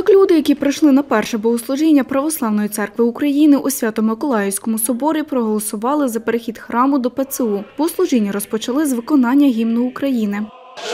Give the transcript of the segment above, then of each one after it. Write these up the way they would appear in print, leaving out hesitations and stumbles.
Так люди, які прийшли на перше богослужіння Православної церкви України у Свято-Миколаївському соборі, проголосували за перехід храму до ПЦУ. Богослужіння розпочали з виконання гімну України.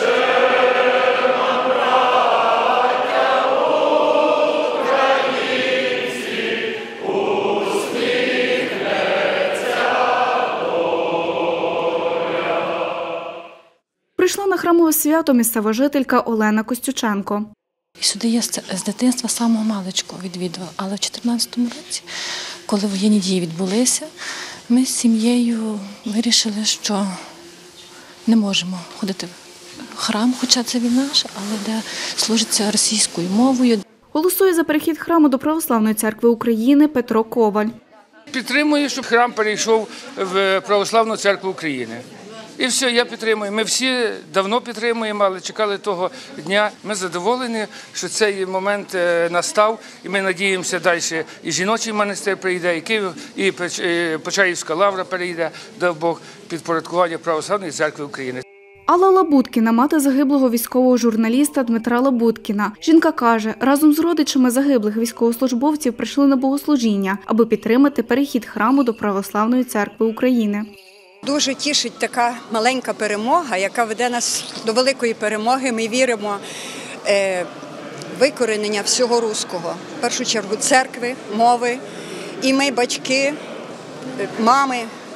Прийшла на храмове свято місцева жителька Олена Костюченко. Сюди я з дитинства самого маличку відвідувала, але в 2014 році, коли воєнні дії відбулися, ми з сім'єю вирішили, що не можемо ходити в храм, хоча це він наш, але де служиться російською мовою. Голосує за перехід храму до Православної церкви України Петро Коваль. Підтримую, щоб храм перейшов в Православну церкву України. І все, я підтримую. Ми всі давно підтримуємо, але чекали того дня. Ми задоволені, що цей момент настав. І ми надіємося, далі і жіночий монастир прийде, і Київ, і Почаївська лавра перейде, дав Бог, підпорядкування Православної церкви України. Алла Лабуткіна – мати загиблого військового журналіста Дмитра Лабуткіна. Жінка каже, разом з родичами загиблих військовослужбовців прийшли на богослужіння, аби підтримати перехід храму до Православної церкви України. Дуже тішить така маленька перемога, яка веде нас до великої перемоги. Ми віримо в викоренення всього руського. В першу чергу церкви, мови. І ми, батьки, мами,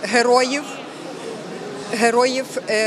героїв,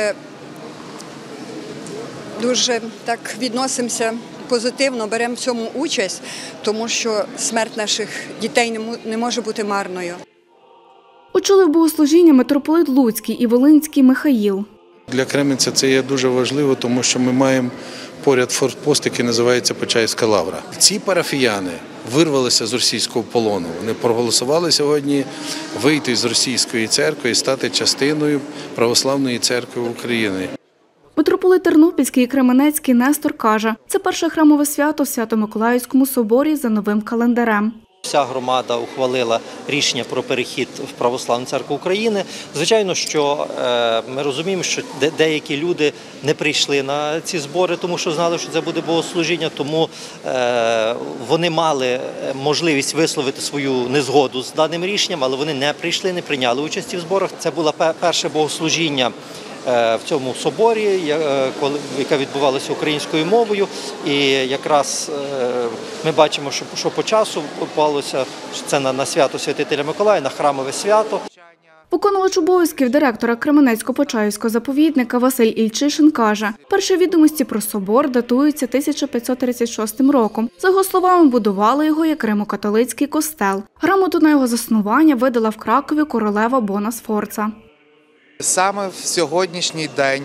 дуже так відносимося позитивно, беремо в цьому участь, тому що смерть наших дітей не може бути марною. Очолив богослужіння митрополит Луцький і Волинський Михаїл. Для Кременця це є дуже важливо, тому що ми маємо поряд форпост, який називається Почаївська лавра. Ці парафіяни вирвалися з російського полону. Вони проголосували сьогодні вийти з російської церкви і стати частиною Православної церкви України. Митрополит Тернопільський і Кременецький Нестор каже, це перше храмове свято в Свято-Миколаївському соборі за новим календарем. Вся громада ухвалила рішення про перехід в Православну церкву України. Звичайно, що ми розуміємо, що деякі люди не прийшли на ці збори, тому що знали, що це буде богослужіння, тому вони мали можливість висловити свою незгоду з даним рішенням, але вони не прийшли, не прийняли участі в зборах. Це було перше богослужіння в цьому соборі, яка відбувалася українською мовою. І якраз ми бачимо, що по часу попалося, це на свято Святителя Миколая, на храмове свято. Виконувач обов'язків директора Кременецько-Почаївського заповідника Василь Ільчишин каже, перші відомості про собор датуються 1536 роком. За його словами, будували його як римо-католицький костел. Грамоту на його заснування видала в Кракові королева Бона Сфорца. Саме в сьогоднішній день,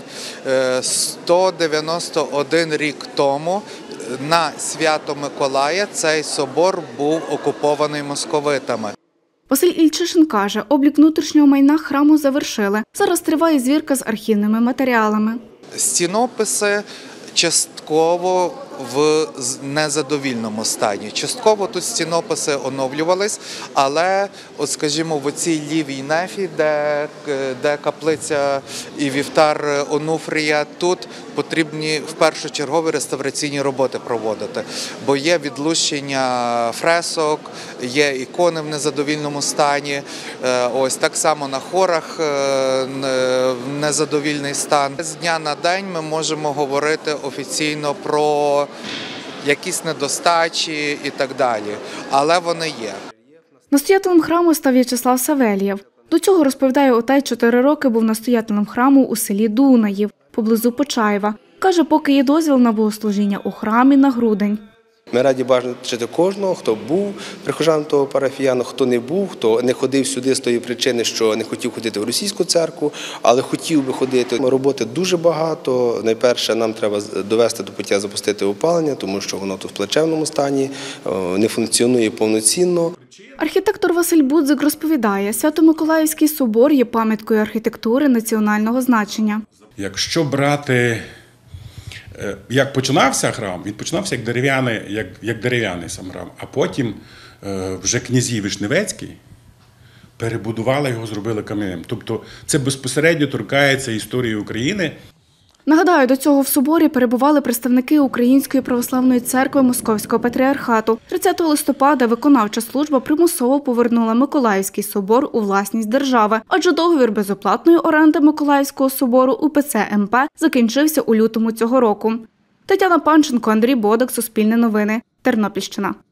191 рік тому, на свято Миколая цей собор був окупований московитами. Василь Ільчишин каже, облік внутрішнього майна храму завершили. Зараз триває звірка з архівними матеріалами. Стінописи частково в незадовільному стані. Частково тут стінописи оновлювались, але, от скажімо, в оцій лівій нефі, де каплиця і вівтар Онуфрія, тут потрібні першочергові реставраційні роботи проводити, бо є відлущення фресок, є ікони в незадовільному стані, ось так само на хорах незадовільний стан. З дня на день ми можемо говорити офіційно про якісь недостачі і так далі, але вони є. Настоятелем храму став В'ячеслав Савельєв. До цього, розповідає отець, 4 роки був настоятелем храму у селі Дунаїв, поблизу Почаєва. Каже, поки є дозвіл на богослужіння у храмі на грудень. Ми раді бачити кожного, хто був прихожаном того парафіяну, хто не був, хто не ходив сюди з тої причини, що не хотів ходити в російську церкву, але хотів би ходити. Роботи дуже багато. Найперше, нам треба довести до пуття, запустити опалення, тому що воно тут в плачевному стані, не функціонує повноцінно. Архітектор Василь Будзик розповідає, Свято-Миколаївський собор є пам'яткою архітектури національного значення. Якщо брати, як починався храм, він починався як дерев'яний сам храм, а потім вже князі Вишневецькі перебудували його, зробили кам'яним. Тобто це безпосередньо торкається історії України. Нагадаю, до цього в соборі перебували представники Української православної церкви Московського патріархату. 30 листопада виконавча служба примусово повернула Миколаївський собор у власність держави, адже договір безоплатної оренди Миколаївського собору УПЦ МП закінчився у лютому цього року. Тетяна Панченко, Андрій Бодак, Суспільне новини, Тернопільщина.